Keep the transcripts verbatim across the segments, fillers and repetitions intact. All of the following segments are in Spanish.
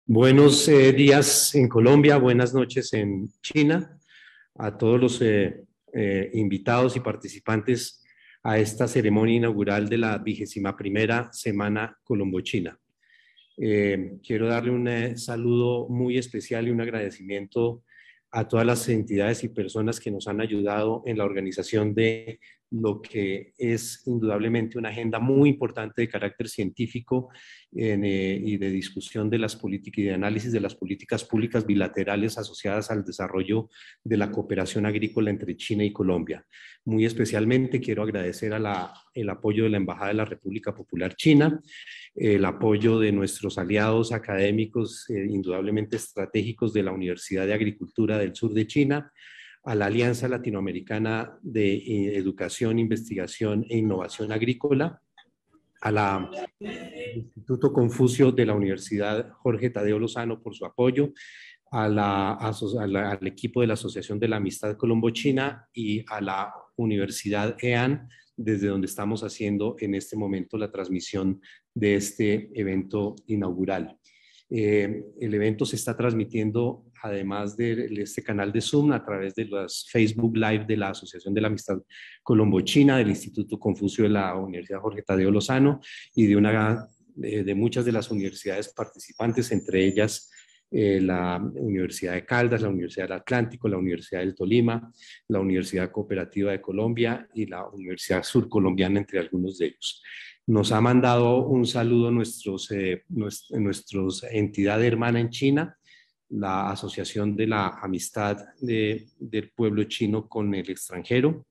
Buenos eh, días en Colombia, buenas noches en China, a todos los eh, eh, invitados y participantes a esta ceremonia inaugural de la vigésima primera Semana Colombo-China. Eh, quiero darle un eh, saludo muy especial y un agradecimiento a todas las entidades y personas que nos han ayudado en la organización de lo que es indudablemente una agenda muy importante de carácter científico en, eh, y de discusión de las políticas y de análisis de las políticas públicas bilaterales asociadas al desarrollo de la cooperación agrícola entre China y Colombia. Muy especialmente quiero agradecer a la, el apoyo de la Embajada de la República Popular China, el apoyo de nuestros aliados académicos eh, indudablemente estratégicos de la Universidad de Agricultura del Sur de China, a la Alianza Latinoamericana de eh, Educación, Investigación e Innovación Agrícola, a la Instituto Confucio de la Universidad Jorge Tadeo Lozano por su apoyo, a la, a la, al equipo de la Asociación de la Amistad Colombo-China y a la Universidad E A N, desde donde estamos haciendo en este momento la transmisión de este evento inaugural. Eh, el evento se está transmitiendo, además de este canal de Zoom, a través de los Facebook Live de la Asociación de la Amistad Colombo-China, del Instituto Confucio de la Universidad Jorge Tadeo Lozano y de, una, de, de muchas de las universidades participantes, entre ellas eh, la Universidad de Caldas, la Universidad del Atlántico, la Universidad del Tolima, la Universidad Cooperativa de Colombia y la Universidad Surcolombiana, entre algunos de ellos. Nos ha mandado un saludo nuestros, eh, nuestra, nuestros entidad hermana en China, la Asociación de la Amistad de, del Pueblo Chino con el extranjero.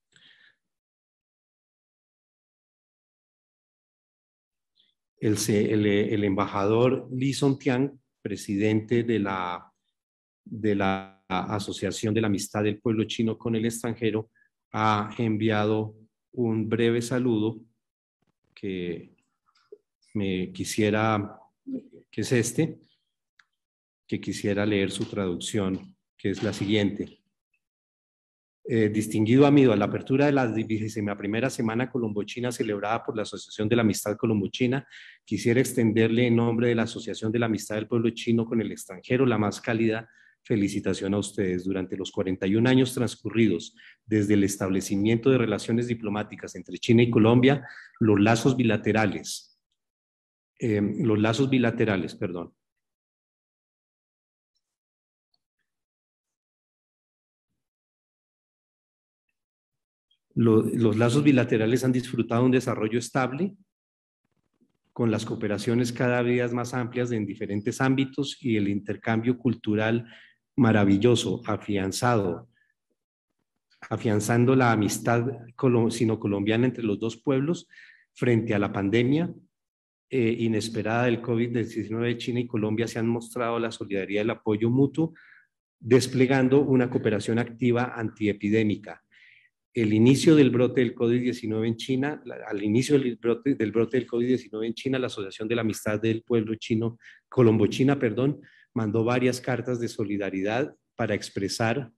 El, el, el embajador Li Songtian, presidente de la, de la Asociación de la Amistad del Pueblo Chino con el extranjero, ha enviado un breve saludo que me quisiera, que es este, que quisiera leer su traducción, que es la siguiente. Eh, distinguido amigo, a la apertura de la vigésima primera Semana Colombo-China celebrada por la Asociación de la Amistad Colombo-China, quisiera extenderle en nombre de la Asociación de la Amistad del Pueblo Chino con el extranjero la más cálida felicitación a ustedes. Durante los cuarenta y un años transcurridos desde el establecimiento de relaciones diplomáticas entre China y Colombia, los lazos bilaterales, eh, los lazos bilaterales, perdón, Los, los lazos bilaterales han disfrutado un desarrollo estable, con las cooperaciones cada vez más amplias en diferentes ámbitos y el intercambio cultural maravilloso, afianzado, afianzando la amistad sino-colombiana entre los dos pueblos frente a la pandemia eh, inesperada del COVID diecinueve. China y Colombia se han mostrado la solidaridad y el apoyo mutuo, desplegando una cooperación activa antiepidémica. El inicio del brote del COVID diecinueve en China, al inicio del brote del, brote del COVID diecinueve en China, la Asociación de la Amistad del Pueblo Chino, Colombo-China, perdón, mandó varias cartas de solidaridad para expresar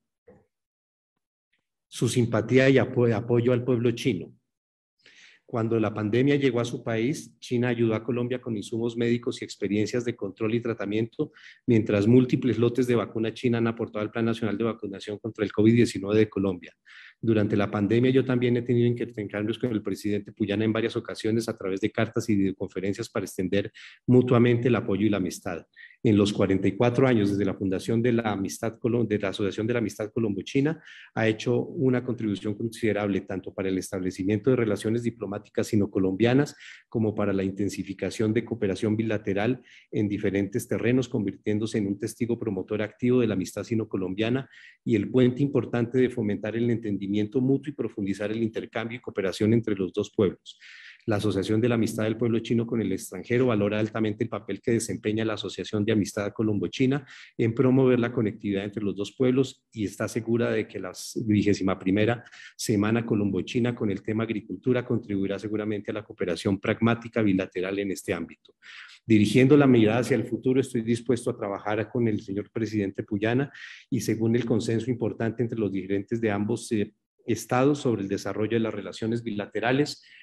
su simpatía y apo apoyo al pueblo chino. Cuando la pandemia llegó a su país, China ayudó a Colombia con insumos médicos y experiencias de control y tratamiento, mientras múltiples lotes de vacuna china han aportado al Plan Nacional de Vacunación contra el COVID diecinueve de Colombia. Durante la pandemia yo también he tenido intercambios con el presidente Puyana en varias ocasiones a través de cartas y videoconferencias para extender mutuamente el apoyo y la amistad. En los cuarenta y cuatro años desde la fundación de la, amistad, de la Asociación de la Amistad Colombo-China, ha hecho una contribución considerable tanto para el establecimiento de relaciones diplomáticas sino-colombianas como para la intensificación de cooperación bilateral en diferentes terrenos, convirtiéndose en un testigo promotor activo de la amistad sino-colombiana y el puente importante de fomentar el entendimiento mutuo y profundizar el intercambio y cooperación entre los dos pueblos. La Asociación de la Amistad del Pueblo Chino con el extranjero valora altamente el papel que desempeña la Asociación de Amistad Colombo-China en promover la conectividad entre los dos pueblos y está segura de que la vigésima primera Semana Colombo-China con el tema agricultura contribuirá seguramente a la cooperación pragmática bilateral en este ámbito. Dirigiendo la mirada hacia el futuro, estoy dispuesto a trabajar con el señor presidente Puyana y según el consenso importante entre los dirigentes de ambos eh, estados sobre el desarrollo de las relaciones bilaterales,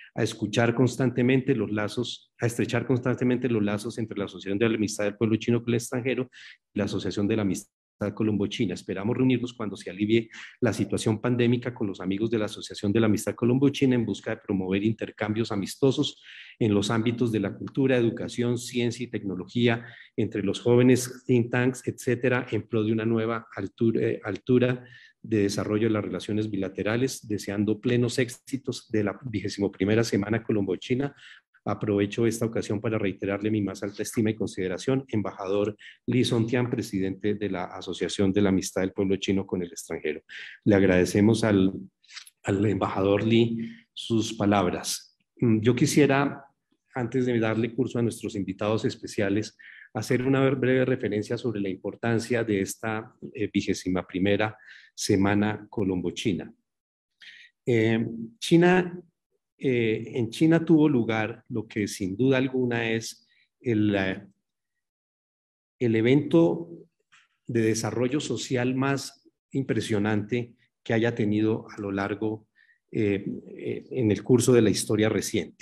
a escuchar constantemente los lazos, a estrechar constantemente los lazos entre la Asociación de la Amistad del Pueblo Chino con el extranjero y la Asociación de la Amistad Colombo-China. Esperamos reunirnos cuando se alivie la situación pandémica con los amigos de la Asociación de la Amistad Colombo-China en busca de promover intercambios amistosos en los ámbitos de la cultura, educación, ciencia y tecnología entre los jóvenes think tanks, etcétera, en pro de una nueva altura, eh, altura de desarrollo de las relaciones bilaterales, deseando plenos éxitos de la vigésimo primera Semana Colombo-China. Aprovecho esta ocasión para reiterarle mi más alta estima y consideración, embajador Li Sontian, presidente de la Asociación de la Amistad del Pueblo Chino con el extranjero. Le agradecemos al, al embajador Li sus palabras. Yo quisiera, antes de darle curso a nuestros invitados especiales, hacer una breve referencia sobre la importancia de esta eh, vigésima primera Semana Colombo-China. Eh, China Eh, en China tuvo lugar lo que sin duda alguna es el, eh, el evento de desarrollo social más impresionante que haya tenido a lo largo eh, eh, en el curso de la historia reciente.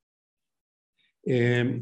Eh,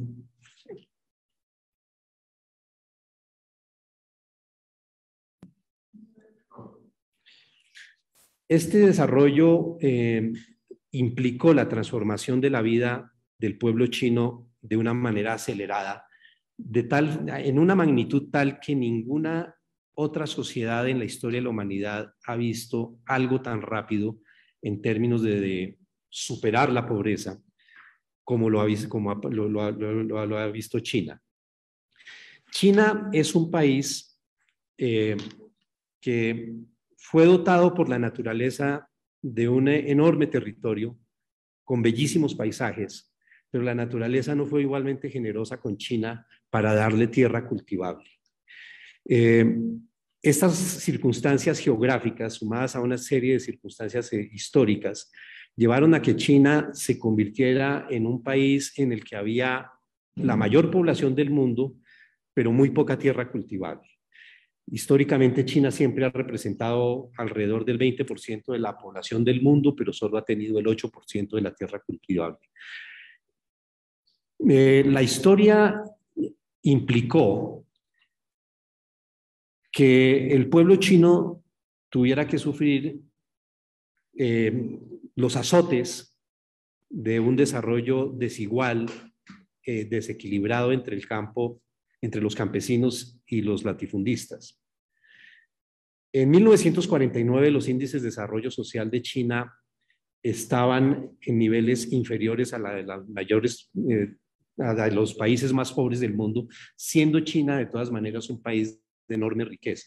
este desarrollo eh, implicó la transformación de la vida del pueblo chino de una manera acelerada, de tal, en una magnitud tal que ninguna otra sociedad en la historia de la humanidad ha visto algo tan rápido en términos de, de superar la pobreza como lo ha visto, como lo, lo, lo, lo ha visto China. China es un país eh, que fue dotado por la naturaleza de un enorme territorio con bellísimos paisajes, pero la naturaleza no fue igualmente generosa con China para darle tierra cultivable. Eh, estas circunstancias geográficas, sumadas a una serie de circunstancias eh, históricas, llevaron a que China se convirtiera en un país en el que había la mayor población del mundo, pero muy poca tierra cultivable. Históricamente, China siempre ha representado alrededor del veinte por ciento de la población del mundo, pero solo ha tenido el ocho por ciento de la tierra cultivable. Eh, la historia implicó que el pueblo chino tuviera que sufrir eh, los azotes de un desarrollo desigual, eh, desequilibrado entre el campo, entre los campesinos y los latifundistas. En mil novecientos cuarenta y nueve, los índices de desarrollo social de China estaban en niveles inferiores a la de las mayores, eh, a la de los países más pobres del mundo, siendo China de todas maneras un país de enorme riqueza.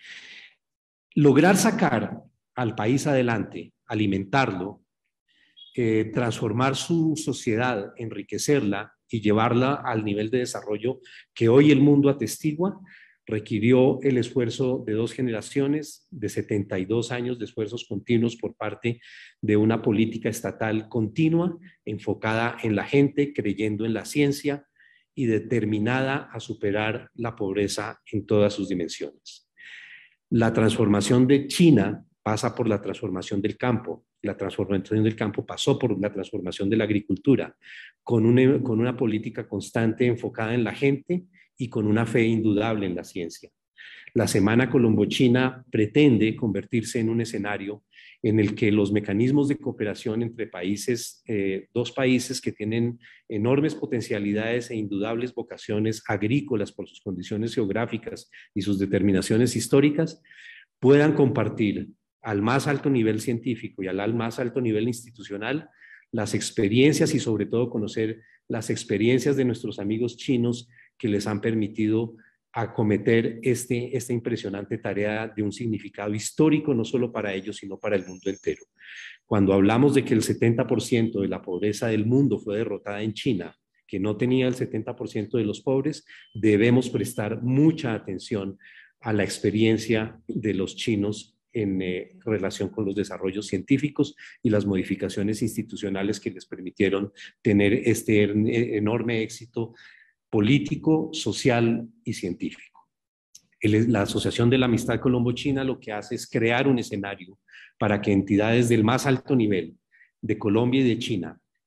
Lograr sacar al país adelante, alimentarlo, eh, transformar su sociedad, enriquecerla y llevarla al nivel de desarrollo que hoy el mundo atestigua, requirió el esfuerzo de dos generaciones, de setenta y dos años de esfuerzos continuos por parte de una política estatal continua, enfocada en la gente, creyendo en la ciencia y determinada a superar la pobreza en todas sus dimensiones. La transformación de China pasa por la transformación del campo. La transformación del campo pasó por la transformación de la agricultura, con una, con una política constante enfocada en la gente y con una fe indudable en la ciencia. La Semana Colombo-China pretende convertirse en un escenario en el que los mecanismos de cooperación entre países, eh, dos países que tienen enormes potencialidades e indudables vocaciones agrícolas por sus condiciones geográficas y sus determinaciones históricas, puedan compartir al más alto nivel científico y al más alto nivel institucional las experiencias y sobre todo conocer las experiencias de nuestros amigos chinos que les han permitido acometer este, esta impresionante tarea de un significado histórico, no solo para ellos, sino para el mundo entero. Cuando hablamos de que el setenta por ciento de la pobreza del mundo fue derrotada en China, que no tenía el setenta por ciento de los pobres, debemos prestar mucha atención a la experiencia de los chinos en eh, relación con los desarrollos científicos y las modificaciones institucionales que les permitieron tener este enorme éxito político, social y científico. El, la Asociación de la Amistad Colombo-China lo que hace es crear un escenario para que entidades del más alto nivel de Colombia y de China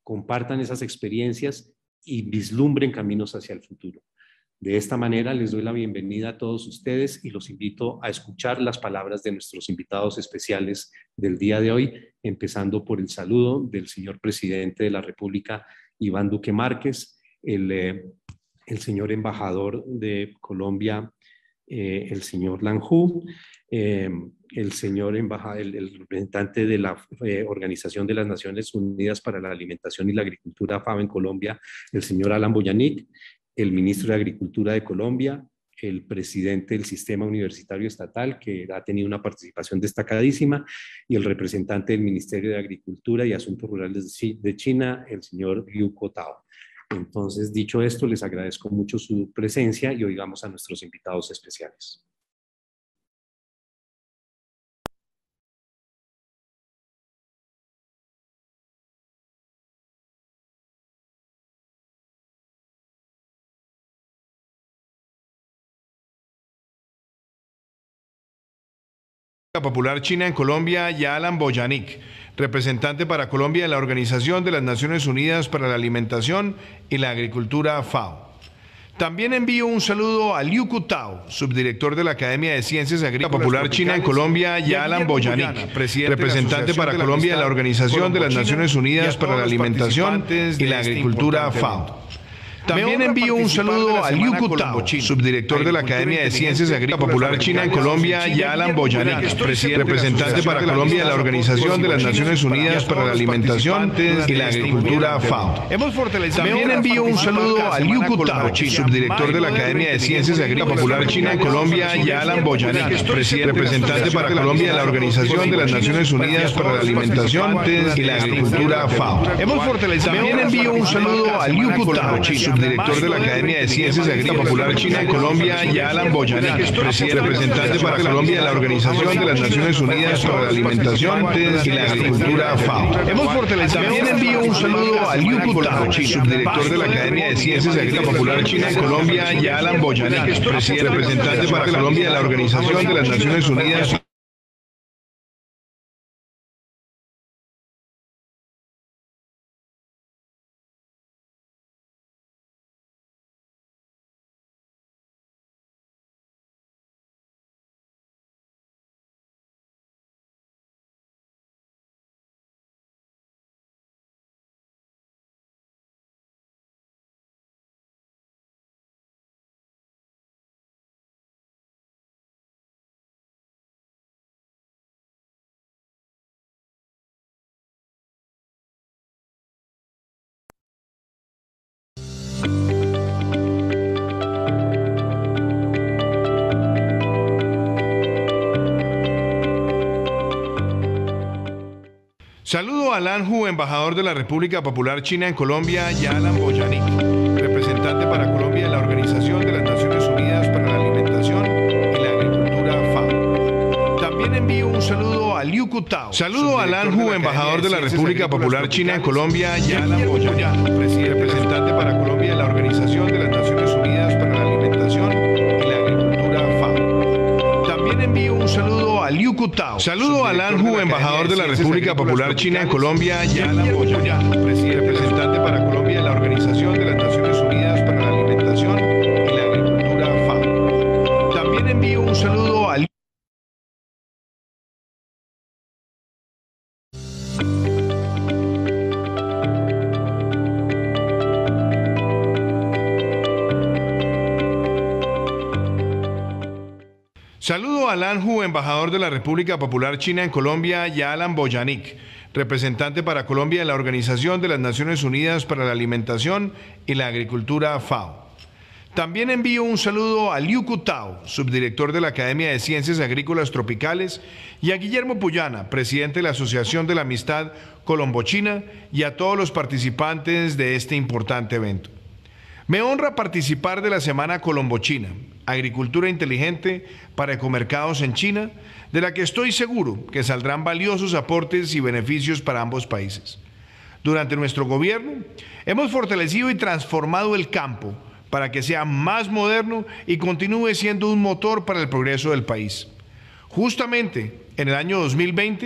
compartan esas experiencias y vislumbren caminos hacia el futuro. De esta manera les doy la bienvenida a todos ustedes y los invito a escuchar las palabras de nuestros invitados especiales del día de hoy, empezando por el saludo del señor presidente de la República, Iván Duque Márquez, el, eh, el señor embajador de Colombia, eh, el señor Lanjú, eh, el señor embajador, el, el representante de la eh, Organización de las Naciones Unidas para la Alimentación y la Agricultura, FAO en Colombia, el señor Alan Boyanik, el ministro de Agricultura de Colombia, el presidente del Sistema Universitario Estatal, que ha tenido una participación destacadísima, y el representante del Ministerio de Agricultura y Asuntos Rurales de China, el señor Liu Tao. Entonces, dicho esto, les agradezco mucho su presencia y oigamos a nuestros invitados especiales. Popular China en Colombia y Alan Boyanik, representante para Colombia de la Organización de las Naciones Unidas para la Alimentación y la Agricultura, FAO. También envío un saludo a Liu Tao, subdirector de la Academia de Ciencias Agrícolas Popular China en Colombia, y a Alan Boyanik, representante para Colombia de la Organización de las Naciones Unidas para la Alimentación y la Agricultura, FAO. También envío un saludo a Liu Tao, subdirector de la Academia de Ciencias Agrícolas Popular China en Colombia, y a Alan Boyanik, representante para Colombia de la Organización de las Naciones Unidas para la Alimentación y la Agricultura, FAO. También envío un saludo a Liu Tao, subdirector de la Academia de Ciencias Agrícolas Popular China en Colombia, y a Alan Boyanik, representante para Colombia de la Organización de las Naciones Unidas para la Alimentación y la Agricultura, FAO. También envío un saludo a Liu Tao, director de la Academia de Ciencias Agrícolas Popular China en Colombia, y a Alan Boyanik, representante para Colombia de la Organización de las Naciones Unidas para la Alimentación y la Agricultura, FAO. También envío un saludo a Liu Tao, subdirector de la Academia de Ciencias Agrícolas Popular China en Colombia, y a Alan Boyanik, representante para Colombia de la Organización de las Naciones Unidas. Saludo a Lanjú, embajador de la República Popular China en Colombia, y a Alan Boyanik, representante para Colombia de la Organización de las Naciones Unidas para la Alimentación y la Agricultura, FAO. También envío un saludo a Liu Tao. Saludo a Lanjú, embajador de la República Popular China en Colombia, y a Alan Boyanik, representante para Colombia de la Organización de las Naciones Unidas para la Alimentación y la Agricultura, FAO. También envío un saludo a Liu Tao. Saludo a Lanjú, embajador de la República Popular China en Colombia, y a Alan Boyanik, representante para Colombia de la Organización de las Naciones Unidas para la Alimentación y la Agricultura, FAO. También envío un saludo a Saludo a Lanjú, embajador de la República Popular China en Colombia, y a Alan Boyanik, representante para Colombia de la Organización de las Naciones Unidas para la Alimentación y la Agricultura, FAO. También envío un saludo a Liu Tao, subdirector de la Academia de Ciencias Agrícolas Tropicales, y a Guillermo Puyana, presidente de la Asociación de la Amistad Colombo-China, y a todos los participantes de este importante evento. Me honra participar de la Semana Colombo-China, Agricultura Inteligente para Ecomercados en China, de la que estoy seguro que saldrán valiosos aportes y beneficios para ambos países. Durante nuestro gobierno, hemos fortalecido y transformado el campo para que sea más moderno y continúe siendo un motor para el progreso del país. Justamente en el año dos mil veinte,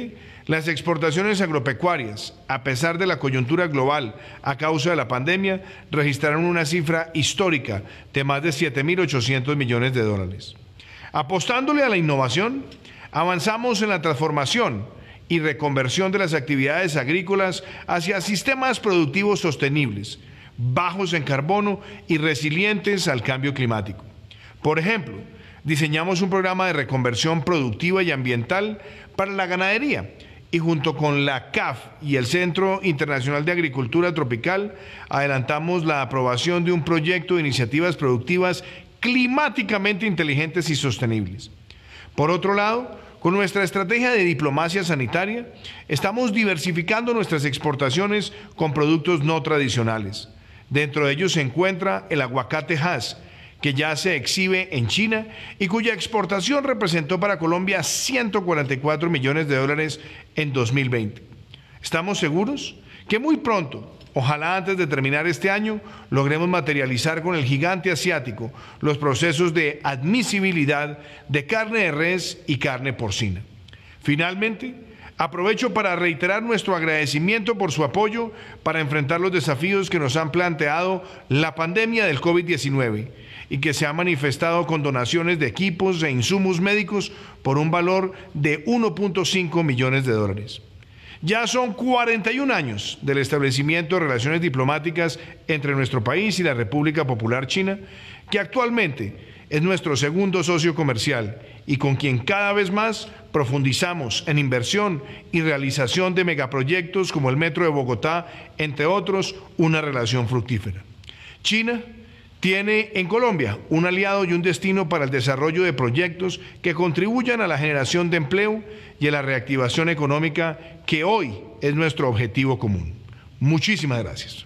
Las exportaciones agropecuarias, a pesar de la coyuntura global a causa de la pandemia, registraron una cifra histórica de más de siete mil ochocientos millones de dólares. Apostándole a la innovación, avanzamos en la transformación y reconversión de las actividades agrícolas hacia sistemas productivos sostenibles, bajos en carbono y resilientes al cambio climático. Por ejemplo, diseñamos un programa de reconversión productiva y ambiental para la ganadería y junto con la C A F y el Centro Internacional de Agricultura Tropical adelantamos la aprobación de un proyecto de iniciativas productivas climáticamente inteligentes y sostenibles. Por otro lado, con nuestra estrategia de diplomacia sanitaria, estamos diversificando nuestras exportaciones con productos no tradicionales. Dentro de ellos se encuentra el aguacate Hass, que ya se exhibe en China y cuya exportación representó para Colombia ciento cuarenta y cuatro millones de dólares en dos mil veinte. Estamos seguros que muy pronto, ojalá antes de terminar este año, logremos materializar con el gigante asiático los procesos de admisibilidad de carne de res y carne porcina. Finalmente, aprovecho para reiterar nuestro agradecimiento por su apoyo para enfrentar los desafíos que nos han planteado la pandemia del COVID diecinueve y que se ha manifestado con donaciones de equipos e insumos médicos por un valor de uno punto cinco millones de dólares. Ya son cuarenta y un años del establecimiento de relaciones diplomáticas entre nuestro país y la República Popular China, que actualmente es nuestro segundo socio comercial y con quien cada vez más profundizamos en inversión y realización de megaproyectos como el Metro de Bogotá, entre otros, una relación fructífera. China tiene en Colombia un aliado y un destino para el desarrollo de proyectos que contribuyan a la generación de empleo y a la reactivación económica, que hoy es nuestro objetivo común. Muchísimas gracias.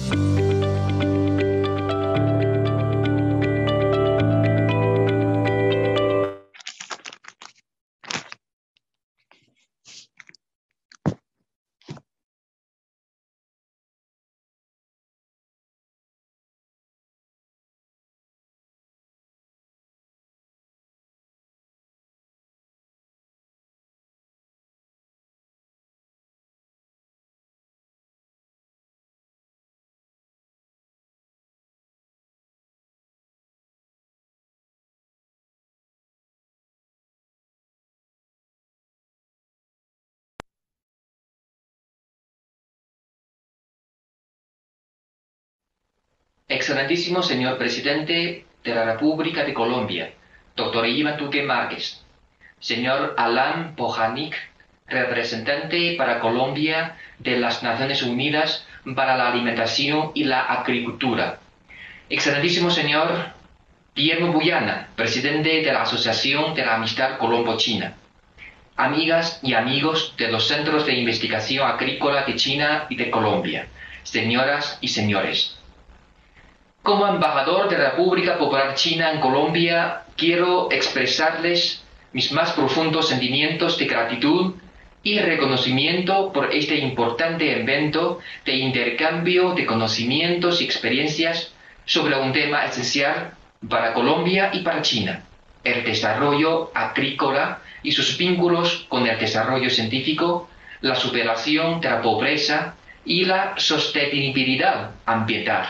Excelentísimo señor Presidente de la República de Colombia, doctor Iván Duque Márquez, señor Alan Bojanic, representante para Colombia de las Naciones Unidas para la Alimentación y la Agricultura, excelentísimo señor Guillermo Buyana, presidente de la Asociación de la Amistad Colombo-China, amigas y amigos de los Centros de Investigación Agrícola de China y de Colombia, señoras y señores. Como embajador de la República Popular China en Colombia, quiero expresarles mis más profundos sentimientos de gratitud y reconocimiento por este importante evento de intercambio de conocimientos y experiencias sobre un tema esencial para Colombia y para China, el desarrollo agrícola y sus vínculos con el desarrollo científico, la superación de la pobreza y la sostenibilidad ambiental.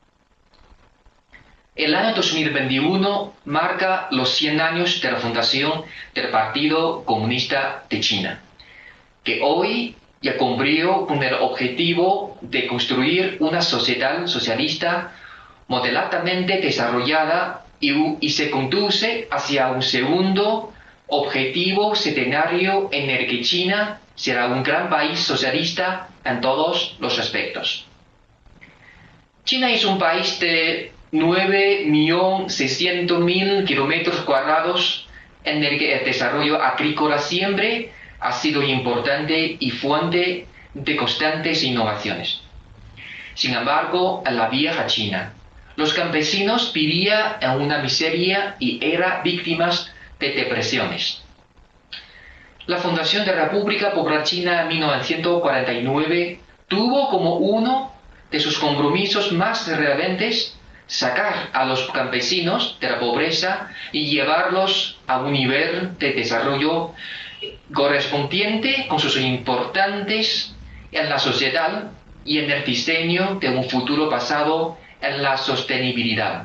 El año dos mil veintiuno marca los cien años de la fundación del Partido Comunista de China, que hoy ya cumplió con el objetivo de construir una sociedad socialista moderadamente desarrollada y, y se conduce hacia un segundo objetivo centenario en el que China será un gran país socialista en todos los aspectos. China es un país de nueve millones seiscientos mil kilómetros cuadrados en el que el desarrollo agrícola siempre ha sido importante y fuente de constantes innovaciones. Sin embargo, en la vieja China, los campesinos vivían en una miseria y eran víctimas de depresiones. La fundación de la República Popular China en mil novecientos cuarenta y nueve tuvo como uno de sus compromisos más relevantes sacar a los campesinos de la pobreza y llevarlos a un nivel de desarrollo correspondiente con sus importantes en la sociedad y en el diseño de un futuro basado en la sostenibilidad.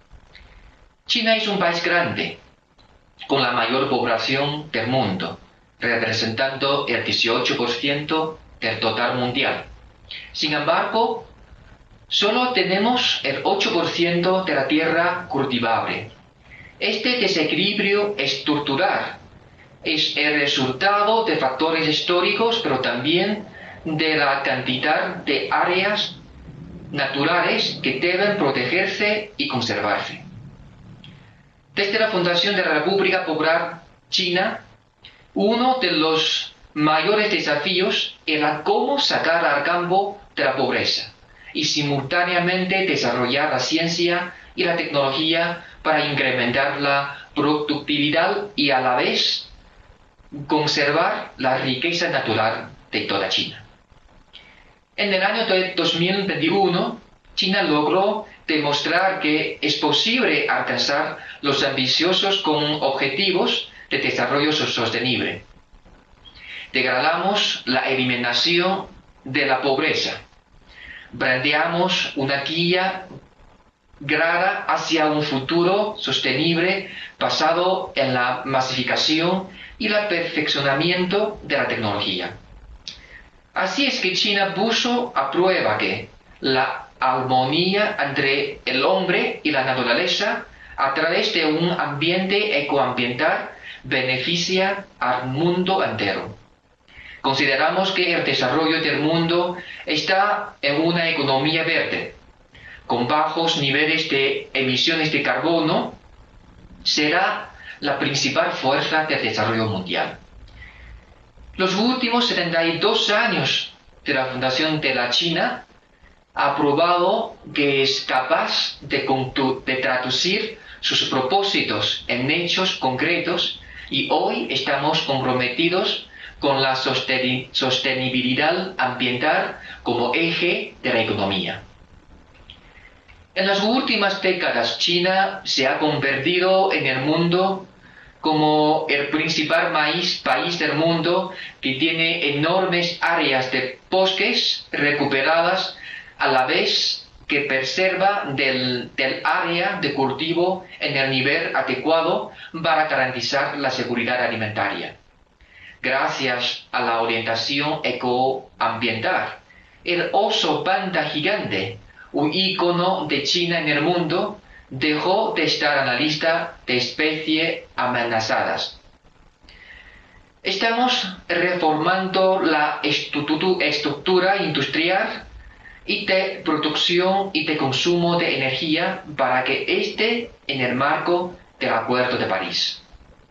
China es un país grande, con la mayor población del mundo, representando el dieciocho por ciento del total mundial. Sin embargo, solo tenemos el ocho por ciento de la tierra cultivable. Este desequilibrio estructural es el resultado de factores históricos, pero también de la cantidad de áreas naturales que deben protegerse y conservarse. Desde la fundación de la República Popular China, uno de los mayores desafíos era cómo sacar al campo de la pobreza y simultáneamente desarrollar la ciencia y la tecnología para incrementar la productividad y a la vez conservar la riqueza natural de toda China. En el año dos mil veintiuno, China logró demostrar que es posible alcanzar los ambiciosos con objetivos de desarrollo sostenible. Declaramos la eliminación de la pobreza. Planteamos una guía clara hacia un futuro sostenible basado en la masificación y el perfeccionamiento de la tecnología. Así es que China puso a prueba que la armonía entre el hombre y la naturaleza a través de un ambiente ecoambiental beneficia al mundo entero. Consideramos que el desarrollo del mundo está en una economía verde, con bajos niveles de emisiones de carbono, será la principal fuerza del desarrollo mundial. Los últimos setenta y dos años de la fundación de la China ha probado que es capaz de, de traducir sus propósitos en hechos concretos y hoy estamos comprometidos con la sostenibilidad ambiental como eje de la economía. En las últimas décadas, China se ha convertido en el mundo como el principal país, país del mundo que tiene enormes áreas de bosques recuperadas a la vez que preserva del, del área de cultivo en el nivel adecuado para garantizar la seguridad alimentaria. Gracias a la orientación ecoambiental, el oso panda gigante, un ícono de China en el mundo, dejó de estar en la lista de especies amenazadas. Estamos reformando la estructura industrial y de producción y de consumo de energía para que esté en el marco del Acuerdo de París.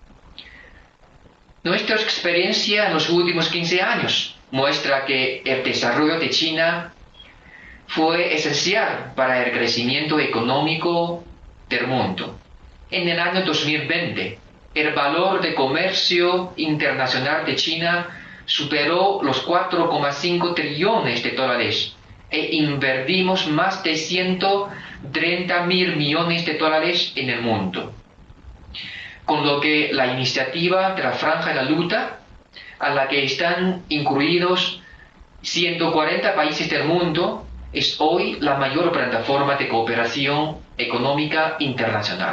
Nuestra experiencia en los últimos quince años muestra que el desarrollo de China fue esencial para el crecimiento económico del mundo. En el año dos mil veinte, el valor de comercio internacional de China superó los cuatro coma cinco trillones de dólares e invertimos más de ciento treinta mil millones de dólares en el mundo. Con lo que la iniciativa de la Franja de la Luta, a la que están incluidos ciento cuarenta países del mundo, es hoy la mayor plataforma de cooperación económica internacional.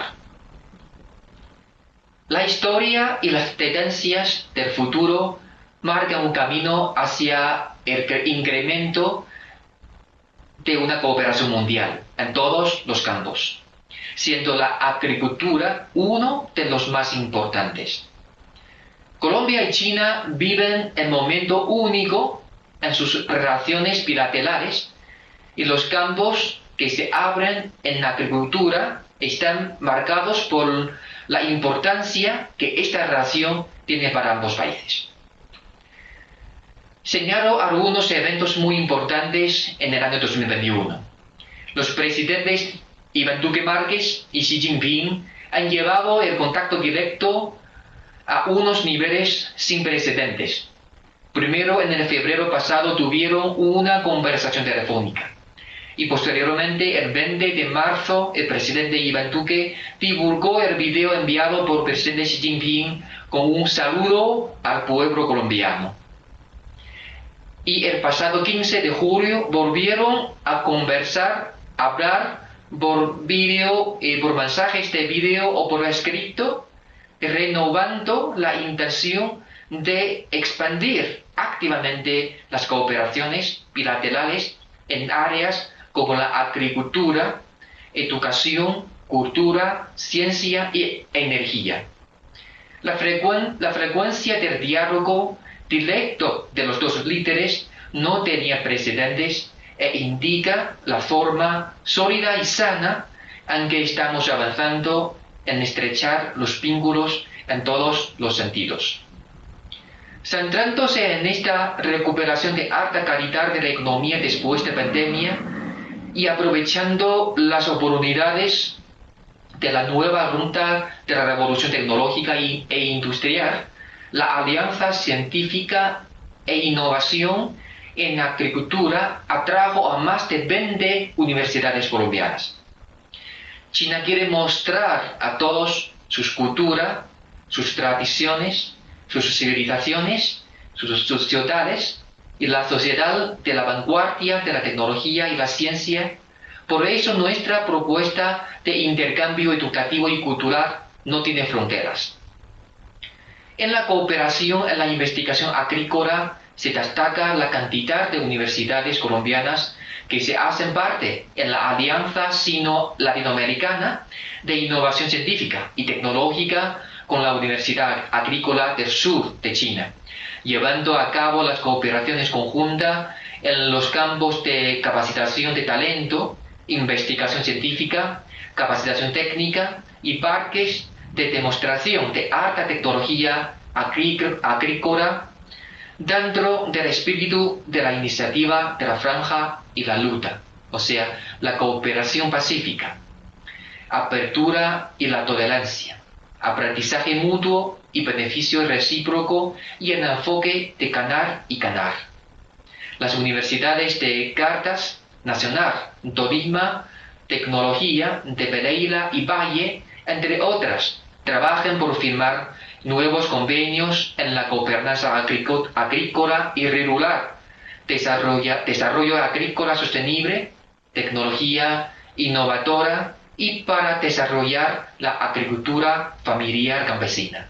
La historia y las tendencias del futuro marcan un camino hacia el incremento de una cooperación mundial en todos los campos, siendo la agricultura uno de los más importantes. Colombia y China viven un momento único en sus relaciones bilaterales y los campos que se abren en la agricultura están marcados por la importancia que esta relación tiene para ambos países. Señalo algunos eventos muy importantes en el año dos mil veintiuno. Los presidentes Iván Duque Márquez y Xi Jinping han llevado el contacto directo a unos niveles sin precedentes. Primero, en el febrero pasado tuvieron una conversación telefónica. Y posteriormente, el veinte de marzo, el presidente Iván Duque divulgó el video enviado por el presidente Xi Jinping con un saludo al pueblo colombiano. Y el pasado quince de julio volvieron a conversar, a hablar por video, eh, por mensajes de video o por escrito, renovando la intención de expandir activamente las cooperaciones bilaterales en áreas como la agricultura, educación, cultura, ciencia y energía. La, frecuen la frecuencia del diálogo directo de los dos líderes no tenía precedentes e indica la forma sólida y sana en que estamos avanzando en estrechar los vínculos en todos los sentidos. Centrándose en esta recuperación de alta calidad de la economía después de la pandemia y aprovechando las oportunidades de la nueva ruta de la revolución tecnológica e industrial, la Alianza Científica e Innovación en Agricultura atrajo a más de veinte universidades colombianas. China quiere mostrar a todos sus culturas, sus tradiciones, sus civilizaciones, sus, sus ciudades y la sociedad de la vanguardia de la tecnología y la ciencia. Por eso nuestra propuesta de intercambio educativo y cultural no tiene fronteras. En la cooperación en la investigación agrícola se destaca la cantidad de universidades colombianas que se hacen parte en la Alianza Sino-Latinoamericana de Innovación Científica y Tecnológica con la Universidad Agrícola del Sur de China, llevando a cabo las cooperaciones conjuntas en los campos de capacitación de talento, investigación científica, capacitación técnica y parques de demostración de alta tecnología agrícola dentro del espíritu de la iniciativa de la franja y la luta, o sea, la cooperación pacífica, apertura y la tolerancia, aprendizaje mutuo y beneficio recíproco y el enfoque de ganar y ganar. Las universidades de Cartas, Nacional, Tolima, Tecnología de Pereira y Valle, entre otras, trabajan por firmar nuevos convenios en la gobernanza agrícola y rural, desarrollo, desarrollo agrícola sostenible, tecnología innovadora y para desarrollar la agricultura familiar campesina.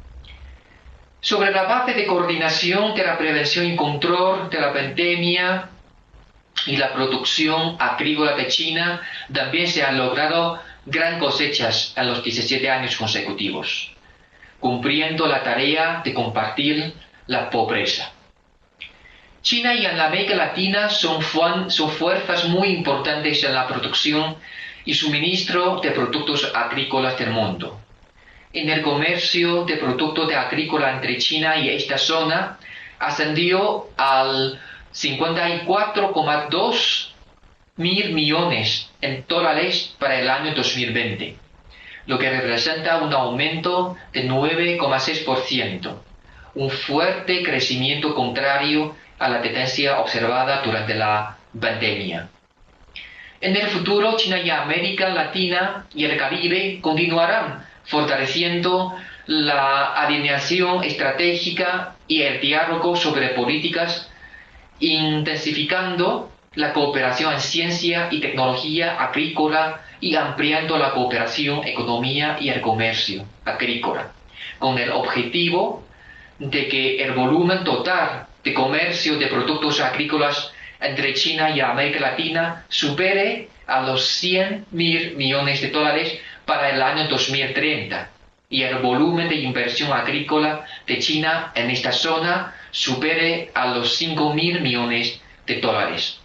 Sobre la base de coordinación de la prevención y control de la pandemia y la producción agrícola de China, también se han logrado gran cosechas en los diecisiete años consecutivos, cumpliendo la tarea de combatir la pobreza. China y en la América Latina son, son fuerzas muy importantes en la producción y suministro de productos agrícolas del mundo. En el comercio de productos agrícolas entre China y esta zona ascendió al cincuenta y cuatro coma dos mil millones en dólares para el año dos mil veinte, lo que representa un aumento de nueve coma seis por ciento, un fuerte crecimiento contrario a la tendencia observada durante la pandemia. En el futuro, China y América Latina y el Caribe continuarán fortaleciendo la alineación estratégica y el diálogo sobre políticas, intensificando la cooperación en ciencia y tecnología agrícola y ampliando la cooperación en economía y el comercio agrícola, con el objetivo de que el volumen total de comercio de productos agrícolas entre China y América Latina supere a los cien mil millones de dólares para el año dos mil treinta y el volumen de inversión agrícola de China en esta zona supere a los cinco mil millones de dólares.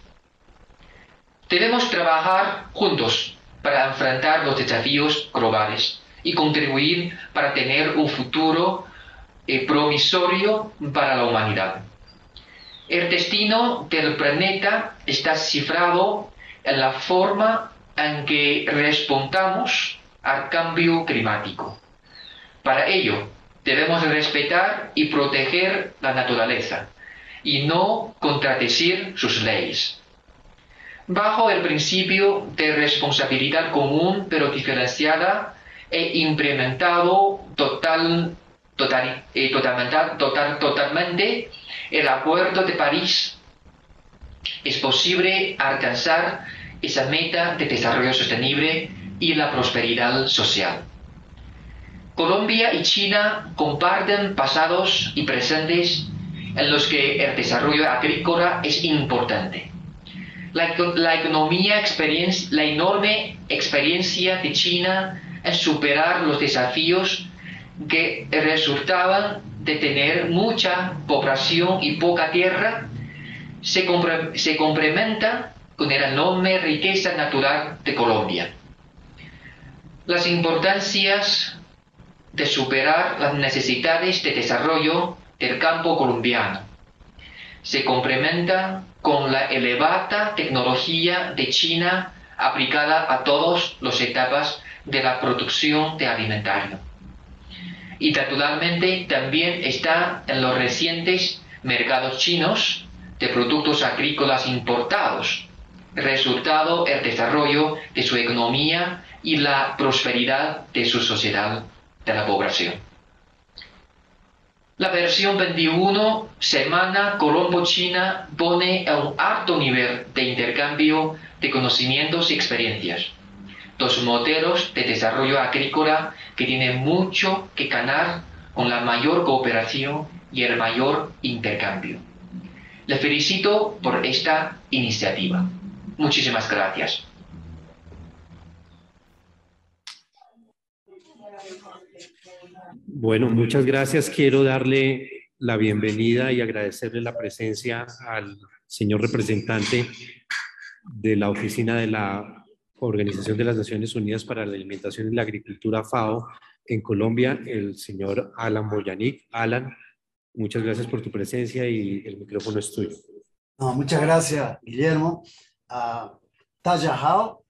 Debemos trabajar juntos para enfrentar los desafíos globales y contribuir para tener un futuro eh, promisorio para la humanidad. El destino del planeta está cifrado en la forma en que respondamos al cambio climático. Para ello, debemos respetar y proteger la naturaleza y no contradecir sus leyes. bajo el principio de responsabilidad común pero diferenciada e implementado total, total, eh, totalmente, total, totalmente el Acuerdo de París, es posible alcanzar esa meta de desarrollo sostenible y la prosperidad social. Colombia y China comparten pasados y presentes en los que el desarrollo agrícola es importante. La, la economía, experiencia, la enorme experiencia de China en superar los desafíos que resultaban de tener mucha población y poca tierra, se, compre, se complementa con la enorme riqueza natural de Colombia. Las importancias de superar las necesidades de desarrollo del campo colombiano se complementa con la elevada tecnología de China aplicada a todas las etapas de la producción de alimentario. Y naturalmente también está en los recientes mercados chinos de productos agrícolas importados, resultado el desarrollo de su economía y la prosperidad de su sociedad, de la población. La versión veintiuno, Semana Colombo-China, pone a un alto nivel de intercambio de conocimientos y experiencias. Dos modelos de desarrollo agrícola que tienen mucho que ganar con la mayor cooperación y el mayor intercambio. Le felicito por esta iniciativa. Muchísimas gracias. Bueno, muchas gracias. Quiero darle la bienvenida y agradecerle la presencia al señor representante de la Oficina de la Organización de las Naciones Unidas para la Alimentación y la Agricultura, FAO, en Colombia, el señor Alan Boyanik. Alan, muchas gracias por tu presencia y el micrófono es tuyo. No, muchas gracias, Guillermo. Uh, Tajahao,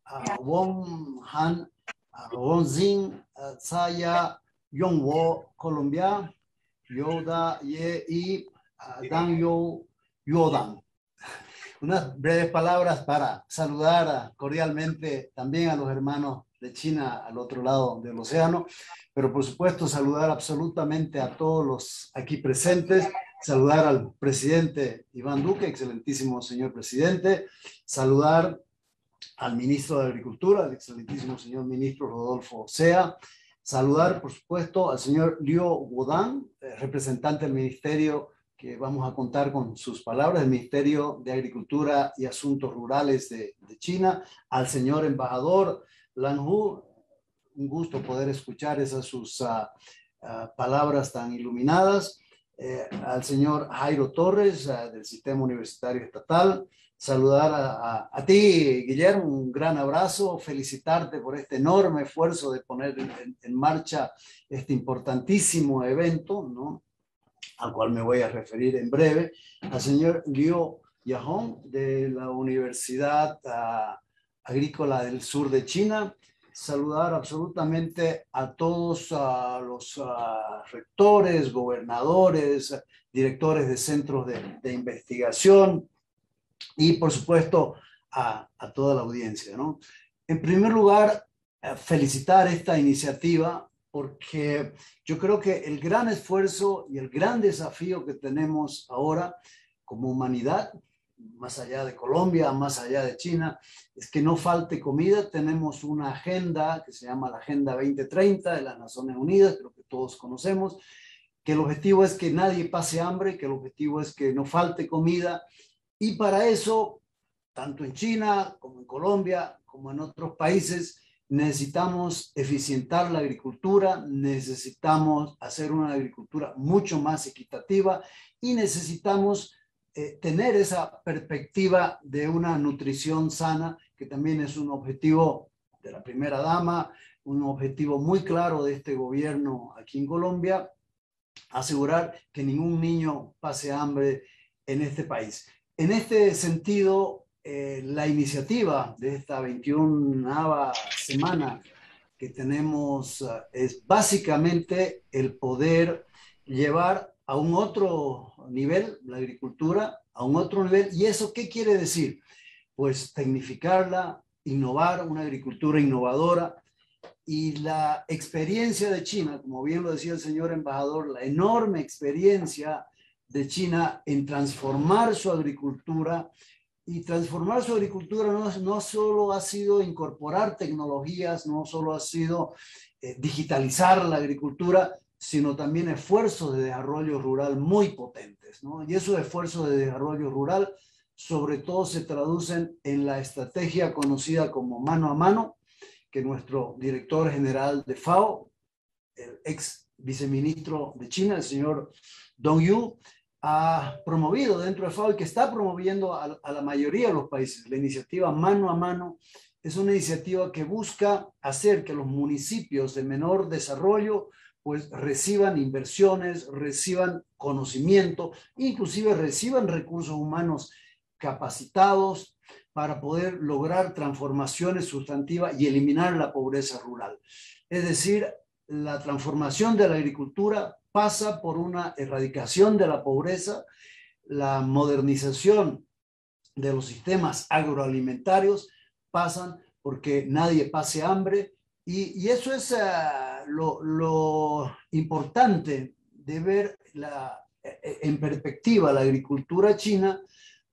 Wong Han, Wong Zin, Saya, Yongwo, Colombia, Yoda, Ye y Dan Yo, Yodan. Unas breves palabras para saludar cordialmente también a los hermanos de China al otro lado del océano, pero por supuesto saludar absolutamente a todos los aquí presentes, saludar al presidente Iván Duque, excelentísimo señor presidente, saludar al ministro de Agricultura, el excelentísimo señor ministro Rodolfo Sea, saludar por supuesto al señor Liu Wodan, representante del ministerio que vamos a contar con sus palabras, del Ministerio de Agricultura y Asuntos Rurales de, de China, al señor embajador Lan Hu, un gusto poder escuchar esas sus uh, uh, palabras tan iluminadas, eh, al señor Jairo Torres uh, del Sistema Universitario Estatal, saludar a, a, a ti, Guillermo, un gran abrazo, felicitarte por este enorme esfuerzo de poner en, en marcha este importantísimo evento, ¿no?, al cual me voy a referir en breve, al señor Liu Yahong de la Universidad uh, Agrícola del Sur de China, saludar absolutamente a todos uh, los uh, rectores, gobernadores, directores de centros de, de investigación y por supuesto a, a toda la audiencia, ¿no? En primer lugar, uh, felicitar esta iniciativa porque yo creo que el gran esfuerzo y el gran desafío que tenemos ahora como humanidad, más allá de Colombia, más allá de China, es que no falte comida. Tenemos una agenda que se llama la Agenda veinte treinta de las Naciones Unidas, creo que todos conocemos, que el objetivo es que nadie pase hambre, que el objetivo es que no falte comida, y para eso, tanto en China como en Colombia, como en otros países, necesitamos eficientar la agricultura, necesitamos hacer una agricultura mucho más equitativa y necesitamos eh, tener esa perspectiva de una nutrición sana, que también es un objetivo de la primera dama, un objetivo muy claro de este gobierno aquí en Colombia, asegurar que ningún niño pase hambre en este país. En este sentido, Eh, la iniciativa de esta veintiuna semana que tenemos uh, es básicamente el poder llevar a un otro nivel la agricultura, a un otro nivel. ¿Y eso qué quiere decir? pues tecnificarla, innovar, una agricultura innovadora. Y la experiencia de China, como bien lo decía el señor embajador, la enorme experiencia de China en transformar su agricultura. Y transformar su agricultura no, no solo ha sido incorporar tecnologías, no solo ha sido eh, digitalizar la agricultura, sino también esfuerzos de desarrollo rural muy potentes, ¿no? Y esos esfuerzos de desarrollo rural sobre todo se traducen en la estrategia conocida como mano a mano, que nuestro director general de FAO, el ex viceministro de China, el señor Dong Yu, ha promovido dentro de FAO y que está promoviendo a, a la mayoría de los países. La iniciativa Mano a Mano es una iniciativa que busca hacer que los municipios de menor desarrollo pues reciban inversiones, reciban conocimiento, inclusive reciban recursos humanos capacitados para poder lograr transformaciones sustantivas y eliminar la pobreza rural. Es decir, la transformación de la agricultura pasa por una erradicación de la pobreza, la modernización de los sistemas agroalimentarios pasan porque nadie pase hambre y, y eso es uh, lo, lo importante de ver la, en perspectiva la agricultura china,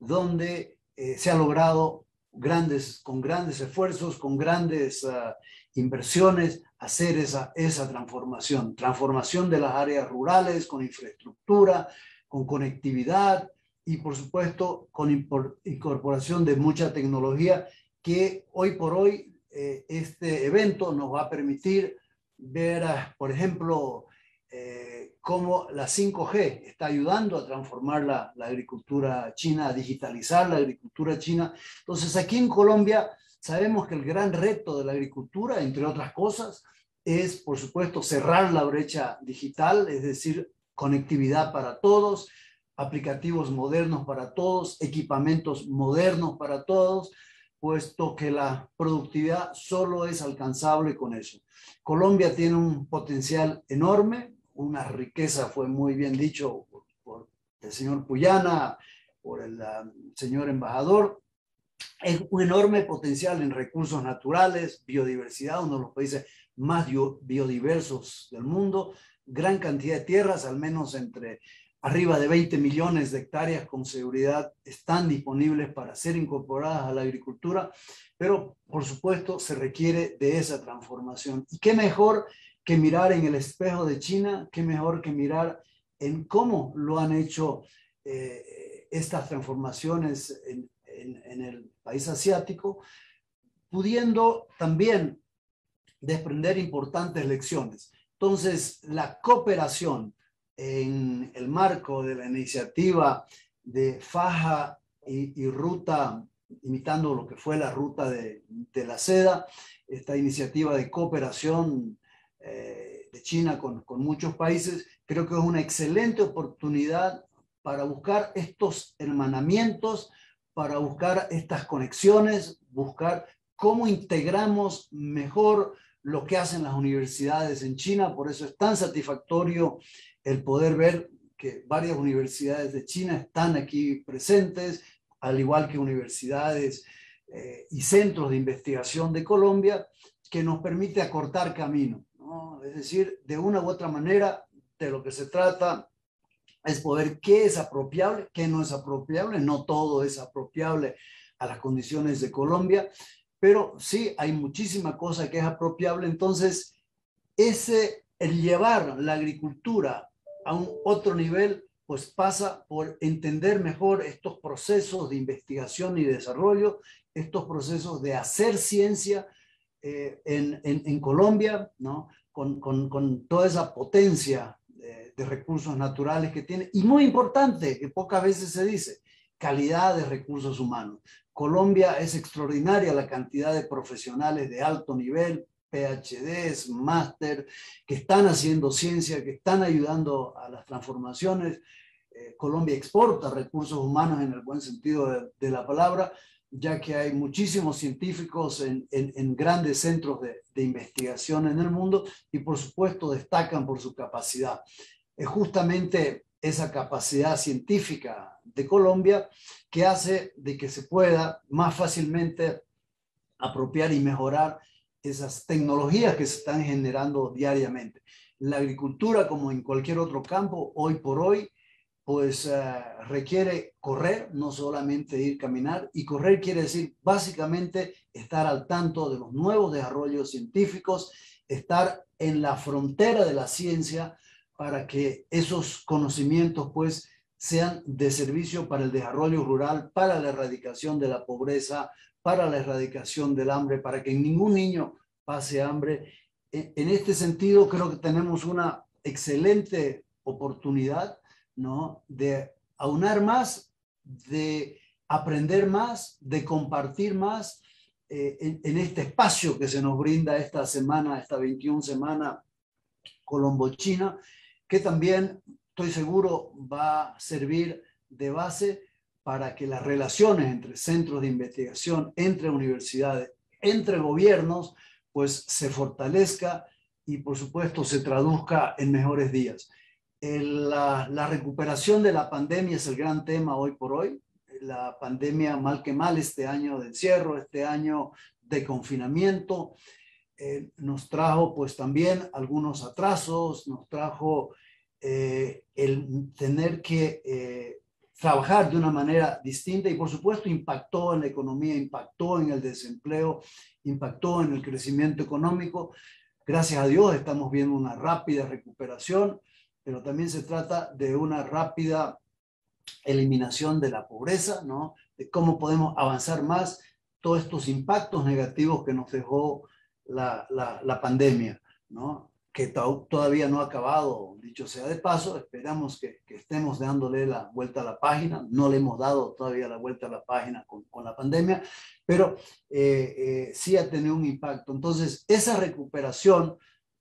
donde eh, se ha logrado grandes, con grandes esfuerzos, con grandes uh, inversiones, hacer esa, esa transformación, transformación de las áreas rurales con infraestructura, con conectividad y por supuesto con incorporación de mucha tecnología que hoy por hoy eh, este evento nos va a permitir ver, uh, por ejemplo, eh, cómo la cinco G está ayudando a transformar la, la agricultura china, a digitalizar la agricultura china. Entonces aquí en Colombia sabemos que el gran reto de la agricultura, entre otras cosas, es, por supuesto, cerrar la brecha digital, es decir, conectividad para todos, aplicativos modernos para todos, equipamientos modernos para todos, puesto que la productividad solo es alcanzable con eso. Colombia tiene un potencial enorme, una riqueza, fue muy bien dicho por, por el señor Puyana, por el uh, señor embajador, es un enorme potencial en recursos naturales, biodiversidad, uno de los países más biodiversos del mundo, gran cantidad de tierras, al menos entre arriba de veinte millones de hectáreas con seguridad están disponibles para ser incorporadas a la agricultura, pero por supuesto se requiere de esa transformación. ¿Y qué mejor que mirar en el espejo de China? ¿Qué mejor que mirar en cómo lo han hecho eh, estas transformaciones en, en, en el país asiático, pudiendo también desprender importantes lecciones? Entonces, la cooperación en el marco de la iniciativa de faja y, y ruta, imitando lo que fue la ruta de, de la seda, esta iniciativa de cooperación eh, de China con, con muchos países, creo que es una excelente oportunidad para buscar estos hermanamientos, para buscar estas conexiones, buscar cómo integramos mejor lo que hacen las universidades en China. Por eso es tan satisfactorio el poder ver que varias universidades de China están aquí presentes, al igual que universidades eh, y centros de investigación de Colombia, que nos permite acortar camino, ¿no? Es decir, de una u otra manera, de lo que se trata es poder qué es apropiable, qué no es apropiable. No todo es apropiable a las condiciones de Colombia, pero sí hay muchísima cosa que es apropiable. Entonces, ese, el llevar la agricultura a un otro nivel, pues pasa por entender mejor estos procesos de investigación y desarrollo, estos procesos de hacer ciencia eh, en, en, en Colombia, ¿no? Con, con, con toda esa potencia de, de recursos naturales que tiene. Y muy importante, que pocas veces se dice, calidad de recursos humanos. Colombia es extraordinaria la cantidad de profesionales de alto nivel, P H Ds, máster, que están haciendo ciencia, que están ayudando a las transformaciones. Eh, Colombia exporta recursos humanos en el buen sentido de, de la palabra, ya que hay muchísimos científicos en, en, en grandes centros de, de investigación en el mundo y por supuesto destacan por su capacidad. Es justamente esa capacidad científica de Colombia que hace de que se pueda más fácilmente apropiar y mejorar esas tecnologías que se están generando diariamente. La agricultura, como en cualquier otro campo, hoy por hoy, pues uh, requiere correr, no solamente ir caminar, y correr quiere decir básicamente estar al tanto de los nuevos desarrollos científicos, estar en la frontera de la ciencia para que esos conocimientos pues sean de servicio para el desarrollo rural, para la erradicación de la pobreza, para la erradicación del hambre, para que ningún niño pase hambre. En este sentido, creo que tenemos una excelente oportunidad, ¿no?, de aunar más, de aprender más, de compartir más eh, en, en este espacio que se nos brinda esta semana, esta veintiuna semana Colombo-China, que también estoy seguro va a servir de base para que las relaciones entre centros de investigación, entre universidades, entre gobiernos, pues se fortalezca y por supuesto se traduzca en mejores días. El, la, la recuperación de la pandemia es el gran tema hoy por hoy. La pandemia, mal que mal, este año de encierro, este año de confinamiento, eh, nos trajo pues también algunos atrasos, nos trajo eh, el tener que eh, trabajar de una manera distinta y por supuesto impactó en la economía, impactó en el desempleo, impactó en el crecimiento económico. Gracias a Dios estamos viendo una rápida recuperación, pero también se trata de una rápida eliminación de la pobreza, ¿no? De cómo podemos avanzar más todos estos impactos negativos que nos dejó la, la, la pandemia, ¿no? Que to todavía no ha acabado, dicho sea de paso. Esperamos que, que estemos dándole la vuelta a la página. No le hemos dado todavía la vuelta a la página con, con la pandemia, pero eh, eh, sí ha tenido un impacto. Entonces, esa recuperación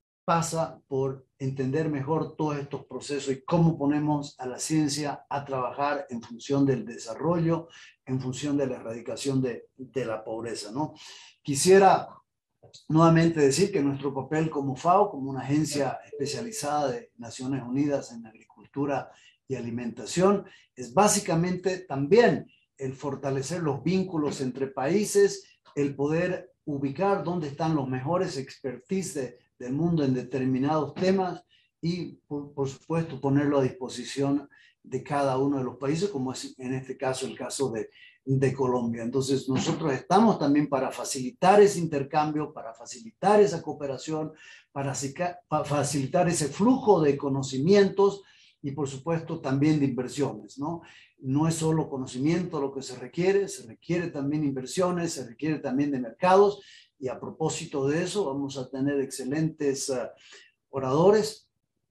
pasa por entender mejor todos estos procesos y cómo ponemos a la ciencia a trabajar en función del desarrollo, en función de la erradicación de, de la pobreza, ¿no? Quisiera nuevamente decir que nuestro papel como FAO, como una agencia especializada de Naciones Unidas en agricultura y alimentación, es básicamente también el fortalecer los vínculos entre países, el poder ubicar dónde están los mejores expertise de, del mundo en determinados temas y, por, por supuesto, ponerlo a disposición de cada uno de los países, como es en este caso el caso de, de Colombia. Entonces, nosotros estamos también para facilitar ese intercambio, para facilitar esa cooperación, para, para facilitar ese flujo de conocimientos y, por supuesto, también de inversiones, ¿no? No es solo conocimiento lo que se requiere, se requiere también inversiones, se requiere también de mercados, y a propósito de eso vamos a tener excelentes uh, oradores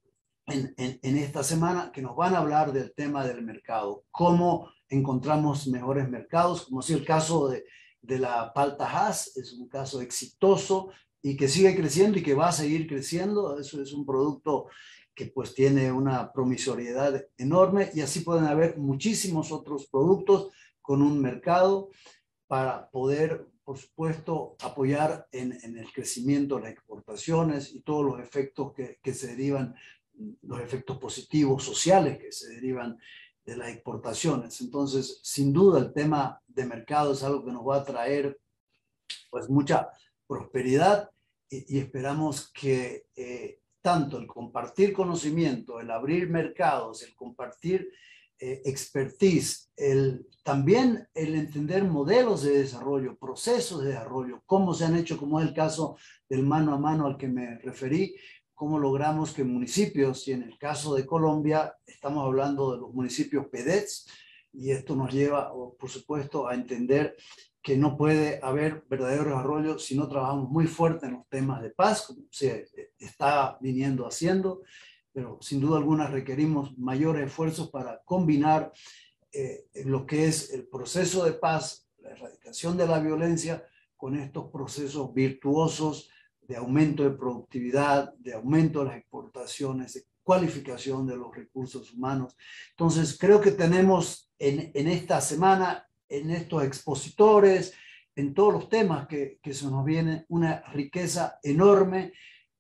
en, en, en esta semana que nos van a hablar del tema del mercado, cómo encontramos mejores mercados, como si el caso de, de la palta Hass es un caso exitoso y que sigue creciendo y que va a seguir creciendo. Eso es un producto que pues tiene una promisoriedad enorme, y así pueden haber muchísimos otros productos con un mercado para poder, por supuesto, apoyar en, en el crecimiento de las exportaciones y todos los efectos que, que se derivan, los efectos positivos sociales que se derivan de las exportaciones. Entonces, sin duda, el tema de mercado es algo que nos va a traer pues mucha prosperidad, y, y esperamos que eh, tanto el compartir conocimiento, el abrir mercados, el compartir eh, expertise, el, también el entender modelos de desarrollo, procesos de desarrollo, cómo se han hecho, como es el caso del mano a mano al que me referí, cómo logramos que municipios, y en el caso de Colombia estamos hablando de los municipios P D E Ts, y esto nos lleva, por supuesto, a entender que no puede haber verdadero desarrollo si no trabajamos muy fuerte en los temas de paz, como se está viniendo haciendo, pero sin duda alguna requerimos mayores esfuerzos para combinar eh, lo que es el proceso de paz, la erradicación de la violencia, con estos procesos virtuosos de aumento de productividad, de aumento de las exportaciones, de cualificación de los recursos humanos. Entonces, creo que tenemos en, en esta semana, en estos expositores, en todos los temas que, que se nos viene, una riqueza enorme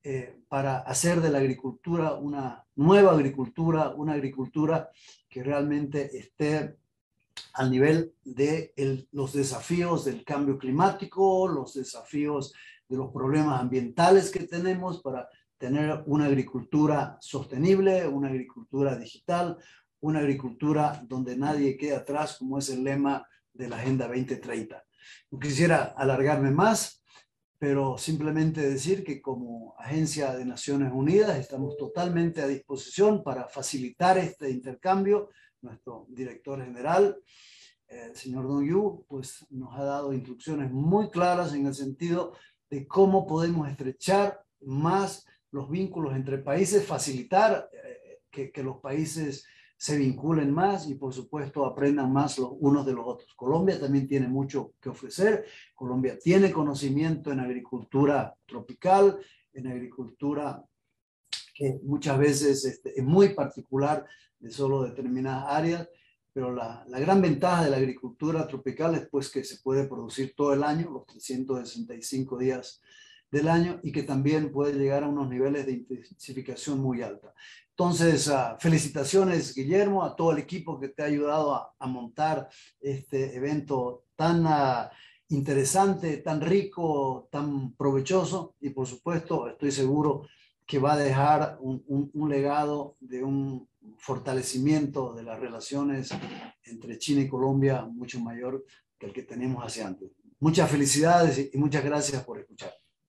eh, para hacer de la agricultura una nueva agricultura, una agricultura que realmente esté al nivel de el, los desafíos del cambio climático, los desafíos de los problemas ambientales que tenemos, para tener una agricultura sostenible, una agricultura digital, una agricultura donde nadie quede atrás, como es el lema de la Agenda veinte treinta. No quisiera alargarme más, pero simplemente decir que como Agencia de Naciones Unidas estamos totalmente a disposición para facilitar este intercambio. Nuestro director general, el señor Dong Yu, pues nos ha dado instrucciones muy claras en el sentido de cómo podemos estrechar más los vínculos entre países, facilitar eh, que, que los países se vinculen más y por supuesto aprendan más los unos de los otros. Colombia también tiene mucho que ofrecer. Colombia tiene conocimiento en agricultura tropical, en agricultura que muchas veces este, es muy particular de solo determinadas áreas, pero la, la gran ventaja de la agricultura tropical es pues que se puede producir todo el año, los trescientos sesenta y cinco días del año, y que también puede llegar a unos niveles de intensificación muy alta. Entonces, uh, felicitaciones, Guillermo, a todo el equipo que te ha ayudado a, a montar este evento tan uh, interesante, tan rico, tan provechoso, y por supuesto estoy seguro que va a dejar un, un, un legado de un fortalecimiento de las relaciones entre China y Colombia mucho mayor que el que tenemos hacia antes. Muchas felicidades y muchas gracias por escuchar.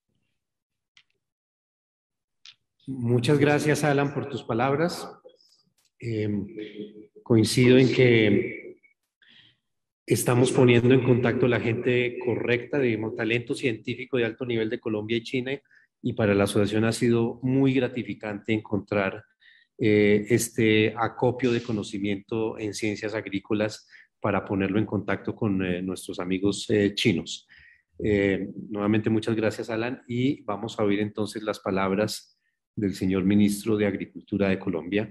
Muchas gracias, Alan, por tus palabras. Eh, coincido en que estamos poniendo en contacto a la gente correcta, digamos, talento científico de alto nivel de Colombia y China, y para la asociación ha sido muy gratificante encontrar eh, este acopio de conocimiento en ciencias agrícolas para ponerlo en contacto con eh, nuestros amigos eh, chinos. Eh, nuevamente muchas gracias, Alan, y vamos a oír entonces las palabras del señor ministro de Agricultura de Colombia.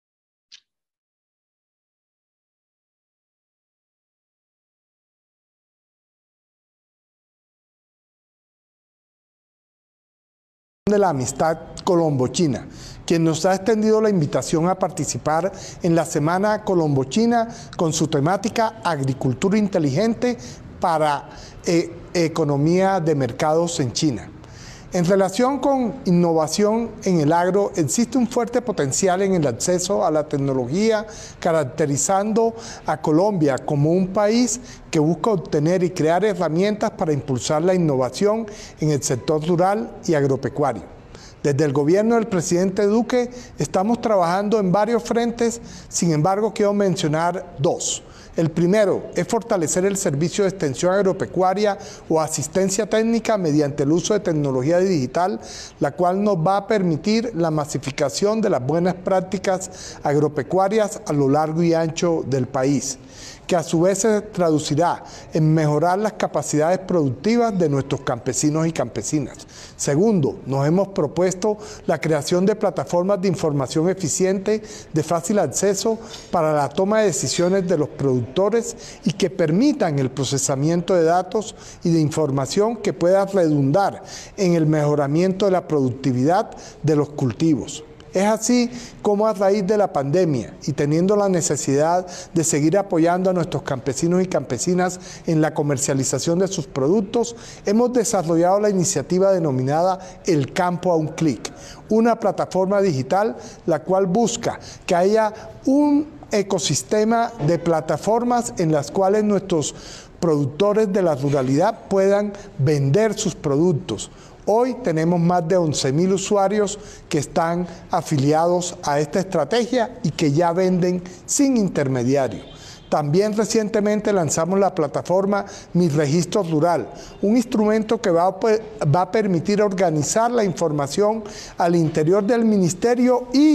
De la amistad Colombo-China, quien nos ha extendido la invitación a participar en la Semana Colombo-China con su temática Agricultura Inteligente para eh, Economía de Mercados en China. En relación con innovación en el agro, existe un fuerte potencial en el acceso a la tecnología, caracterizando a Colombia como un país que busca obtener y crear herramientas para impulsar la innovación en el sector rural y agropecuario. Desde el gobierno del presidente Duque estamos trabajando en varios frentes, sin embargo quiero mencionar dos. El primero es fortalecer el servicio de extensión agropecuaria o asistencia técnica mediante el uso de tecnología digital, la cual nos va a permitir la masificación de las buenas prácticas agropecuarias a lo largo y ancho del país, que a su vez se traducirá en mejorar las capacidades productivas de nuestros campesinos y campesinas. Segundo, nos hemos propuesto la creación de plataformas de información eficiente de fácil acceso para la toma de decisiones de los productores y que permitan el procesamiento de datos y de información que pueda redundar en el mejoramiento de la productividad de los cultivos. Es así como a raíz de la pandemia y teniendo la necesidad de seguir apoyando a nuestros campesinos y campesinas en la comercialización de sus productos, hemos desarrollado la iniciativa denominada El Campo a un Clic, una plataforma digital la cual busca que haya un ecosistema de plataformas en las cuales nuestros productores de la ruralidad puedan vender sus productos. Hoy tenemos más de once mil usuarios que están afiliados a esta estrategia y que ya venden sin intermediario. También recientemente lanzamos la plataforma Mi Registro Rural, un instrumento que va a, va a permitir organizar la información al interior del ministerio y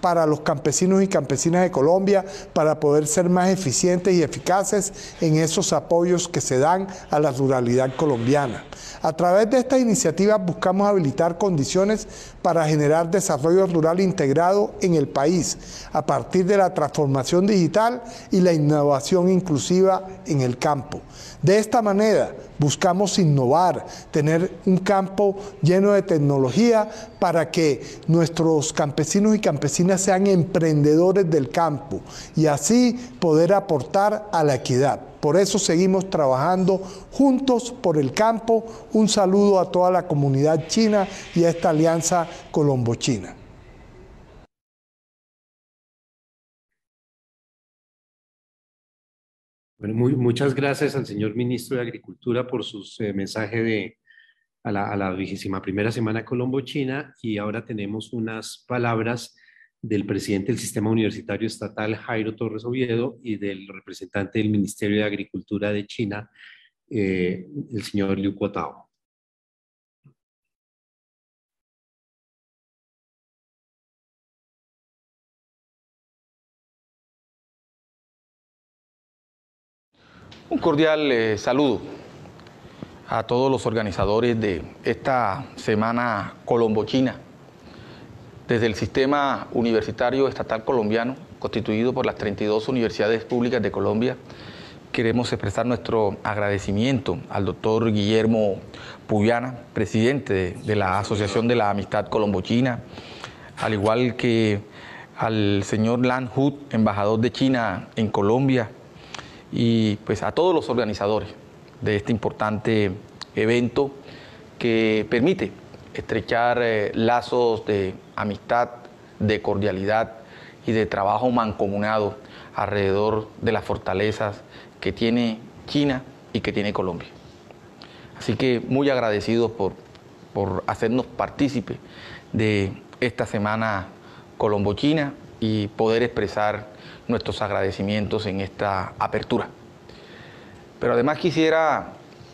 para los campesinos y campesinas de Colombia, para poder ser más eficientes y eficaces en esos apoyos que se dan a la ruralidad colombiana. A través de esta iniciativa buscamos habilitar condiciones para generar desarrollo rural integrado en el país, a partir de la transformación digital y la innovación inclusiva en el campo. De esta manera buscamos innovar, tener un campo lleno de tecnología para que nuestros campesinos y campesinas sean emprendedores del campo y así poder aportar a la equidad. Por eso seguimos trabajando juntos por el campo. Un saludo a toda la comunidad china y a esta alianza colombo-china. Bueno, muy, muchas gracias al señor ministro de Agricultura por sus eh, mensaje de, a la, a la vigésima primera semana Colombo-China, y ahora tenemos unas palabras del presidente del Sistema Universitario Estatal, Jairo Torres Oviedo, y del representante del Ministerio de Agricultura de China, eh, el señor Liu Kuo-tao. Un cordial eh, saludo a todos los organizadores de esta Semana Colombo-China. Desde el Sistema Universitario Estatal Colombiano, constituido por las treinta y dos universidades públicas de Colombia, queremos expresar nuestro agradecimiento al doctor Guillermo Puyana, presidente de, de la Asociación de la Amistad Colombo-China, al igual que al señor Lan Hu, embajador de China en Colombia, y pues a todos los organizadores de este importante evento que permite estrechar eh, lazos de amistad, de cordialidad y de trabajo mancomunado alrededor de las fortalezas que tiene China y que tiene Colombia. Así que muy agradecidos por, por hacernos partícipe de esta Semana Colombo-China y poder expresar nuestros agradecimientos en esta apertura. Pero además quisiera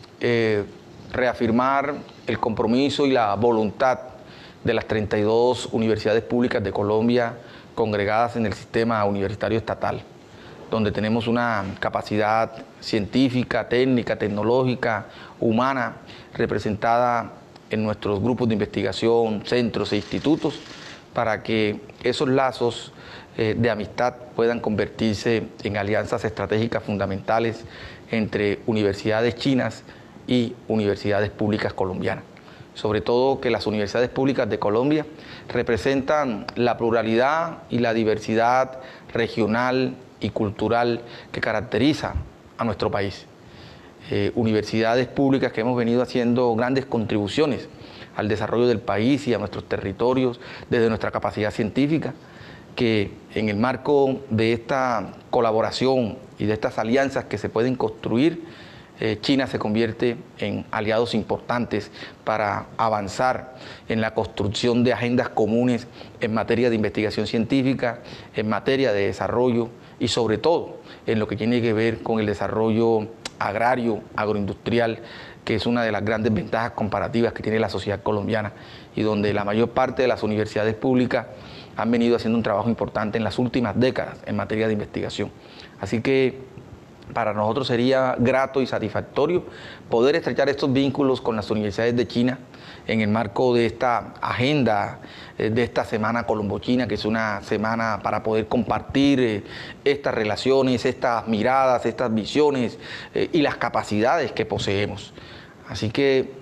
eh, reafirmar el compromiso y la voluntad de las treinta y dos universidades públicas de Colombia congregadas en el sistema universitario estatal, donde tenemos una capacidad científica, técnica, tecnológica, humana, representada en nuestros grupos de investigación, centros e institutos, para que esos lazos eh, de amistad puedan convertirse en alianzas estratégicas fundamentales entre universidades chinas y universidades públicas colombianas. Sobre todo que las universidades públicas de Colombia representan la pluralidad y la diversidad regional y cultural que caracteriza a nuestro país. Eh, universidades públicas que hemos venido haciendo grandes contribuciones al desarrollo del país y a nuestros territorios desde nuestra capacidad científica, que en el marco de esta colaboración y de estas alianzas que se pueden construir, eh, China se convierte en aliados importantes para avanzar en la construcción de agendas comunes en materia de investigación científica, en materia de desarrollo y sobre todo en lo que tiene que ver con el desarrollo agrario, agroindustrial, que es una de las grandes ventajas comparativas que tiene la sociedad colombiana y donde la mayor parte de las universidades públicas han venido haciendo un trabajo importante en las últimas décadas en materia de investigación. Así que para nosotros sería grato y satisfactorio poder estrechar estos vínculos con las universidades de China en el marco de esta agenda, de esta Semana Colombo-China, que es una semana para poder compartir eh, estas relaciones, estas miradas, estas visiones eh, y las capacidades que poseemos. Así que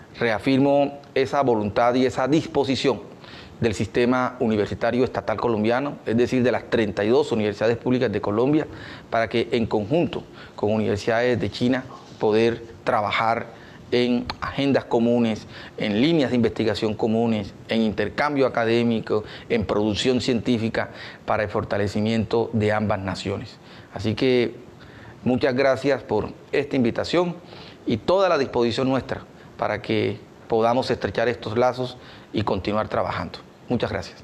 reafirmo esa voluntad y esa disposición del sistema universitario estatal colombiano, es decir, de las treinta y dos universidades públicas de Colombia, para que en conjunto con universidades de China poder trabajar en agendas comunes, en líneas de investigación comunes, en intercambio académico, en producción científica para el fortalecimiento de ambas naciones. Así que muchas gracias por esta invitación y toda la disposición nuestra para que podamos estrechar estos lazos y continuar trabajando. Muchas gracias.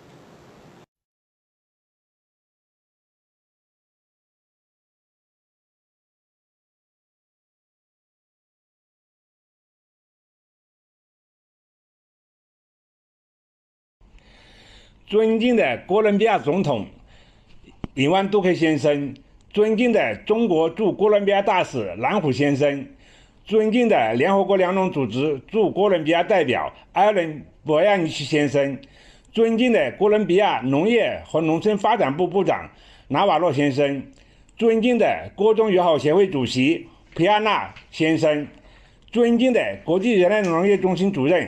尊敬的哥伦比亚总统林万杜克先生，尊敬的中国驻哥伦比亚大使蓝虎先生，尊敬的联合国粮农组织驻哥伦比亚代表艾伦·博亚尼奇先生，尊敬的哥伦比亚农业和农村发展部部长纳瓦洛先生，尊敬的各种友好协会主席皮亚纳先生，尊敬的国际人类农业中心主任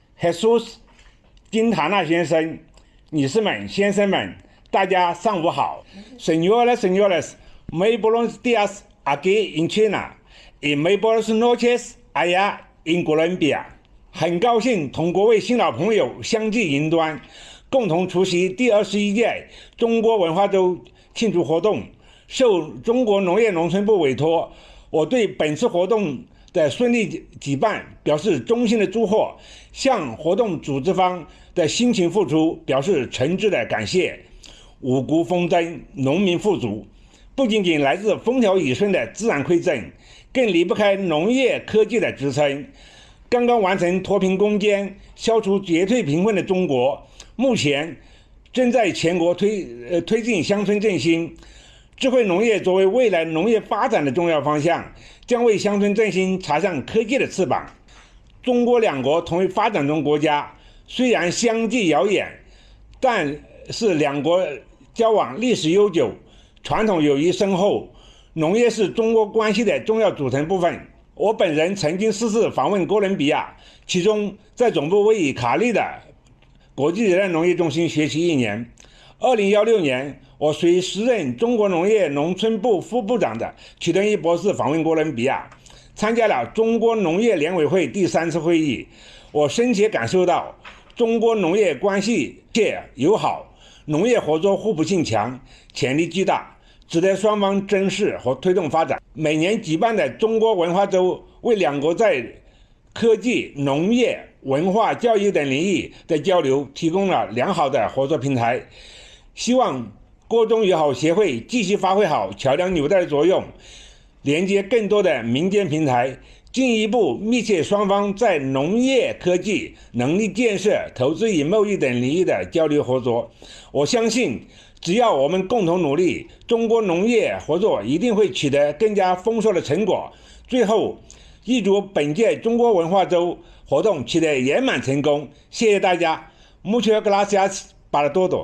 Jesus 金塔纳先生，女士们、先生们，大家上午好。Señoras, señores, muy buenos días aquí en China y muy buenas noches allá en Colombia。很高兴同各位新老朋友相继云端，共同出席第二十一届中国文化周庆祝活动。受中国农业农村部委托，我对本次活动的顺利举办表示衷心的祝贺，向活动组织方的辛勤付出表示诚挚的感谢。五谷丰登，农民富足，不仅仅来自风调雨顺的自然馈赠，更离不开农业科技的支撑。刚刚完成脱贫攻坚、消除绝对贫困的中国，目前正在全国推呃推进乡村振兴。智慧农业作为未来农业发展的重要方向，将为乡村振兴插上科技的翅膀。中国两国同为发展中国家，虽然相距遥远，但是两国交往历史悠久，传统友谊深厚。农业是中国关系的重要组成部分。我本人曾经四次访问哥伦比亚，其中在总部位于卡利的国际人类农业中心学习一年。二零一六年，我随时任中国农业农村部副部长的曲登一博士访问哥伦比亚，参加了中国农业联委会第三次会议。我深切感受到中国农业关系切友好，农业合作互补性强，潜力巨大，值得双方珍视和推动发展。每年举办的中国文化周为两国在科技、农业、文化、教育等领域的交流提供了良好的合作平台。希望各种友好协会继续发挥好桥梁纽带的作用，连接更多的民间平台，进一步密切双方在农业科技、能力建设、投资与贸易等领域的交流合作。我相信，只要我们共同努力，中国农业合作一定会取得更加丰硕的成果。最后，预祝本届中国文化周活动取得圆满成功。谢谢大家。Muchas gracias para todo。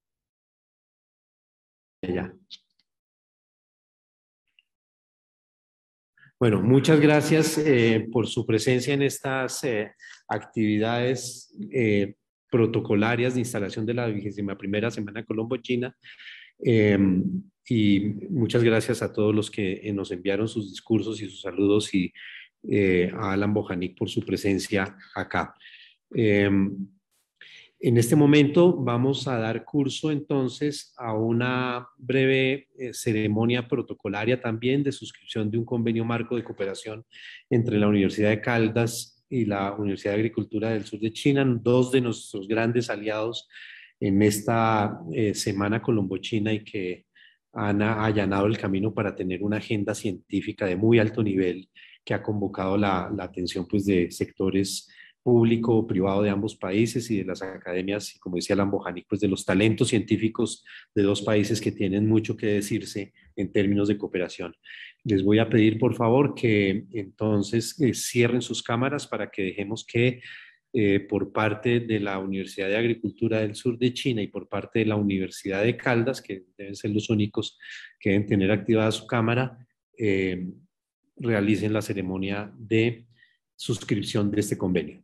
Ya. Bueno, muchas gracias eh, por su presencia en estas eh, actividades eh, protocolarias de instalación de la vigésima primera Semana Colombo-China. Eh, y muchas gracias a todos los que eh, nos enviaron sus discursos y sus saludos y eh, a Alan Bojanic por su presencia acá. Eh, En este momento vamos a dar curso entonces a una breve eh, ceremonia protocolaria también de suscripción de un convenio marco de cooperación entre la Universidad de Caldas y la Universidad de Agricultura del Sur de China, dos de nuestros grandes aliados en esta eh, Semana Colombo-China y que han allanado el camino para tener una agenda científica de muy alto nivel que ha convocado la, la atención pues, de sectores público o privado de ambos países y de las academias, y como decía Alan Bojanic, pues de los talentos científicos de dos países que tienen mucho que decirse en términos de cooperación. Les voy a pedir, por favor, que entonces eh, cierren sus cámaras para que dejemos que eh, por parte de la Universidad de Agricultura del Sur de China y por parte de la Universidad de Caldas, que deben ser los únicos que deben tener activada su cámara, eh, realicen la ceremonia de suscripción de este convenio.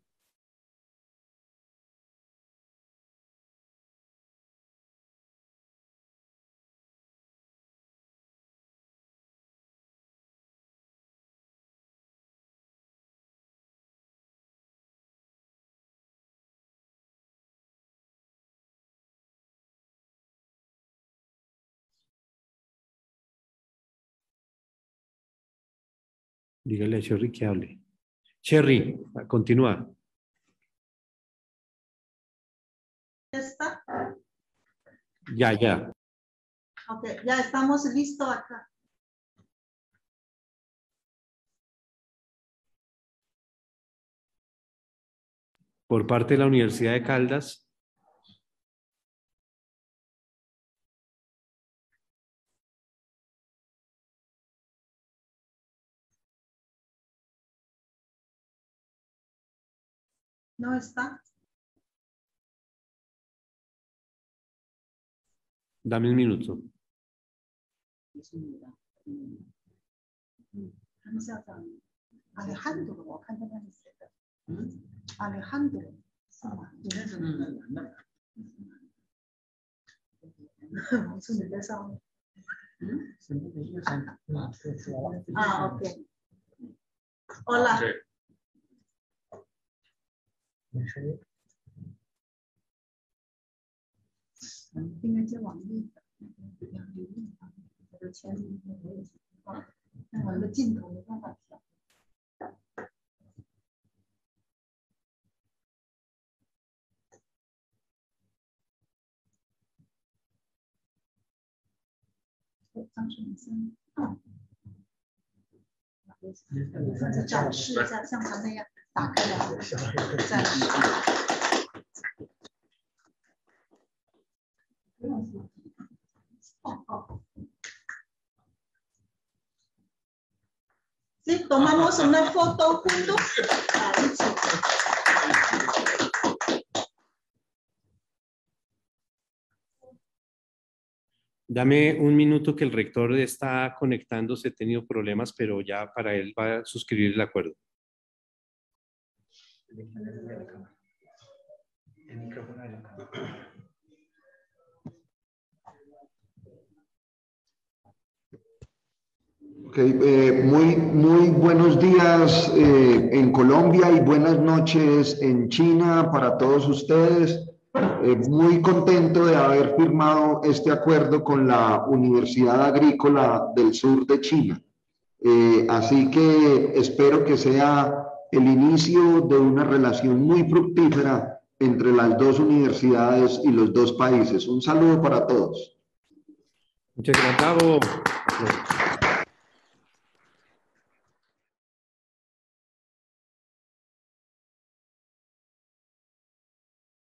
Dígale a Cherry que hable. Cherry, continúa. ¿Ya está? Ya, ya. Ok, ya estamos listos acá. Por parte de la Universidad de Caldas, No está. Dame un minuto. Alejandro, 我看到那里写的。Alejandro， 是吗？你认识那个？我说你在上面。啊 ，OK。Hola。应该接网页的，我的前面我也是啊，那我的镜头没办法调。张水生，嗯，再展示一下，像他那样打开了，展示。Sí, tomamos una foto juntos. Dame un minuto que el rector está conectándose, he tenido problemas, pero ya para él va a suscribir el acuerdo. Okay, eh, muy, muy buenos días eh, en Colombia y buenas noches en China para todos ustedes. Eh, muy contento de haber firmado este acuerdo con la Universidad Agrícola del Sur de China. Eh, así que espero que sea el inicio de una relación muy fructífera entre las dos universidades y los dos países. Un saludo para todos. Muchas gracias, Gustavo.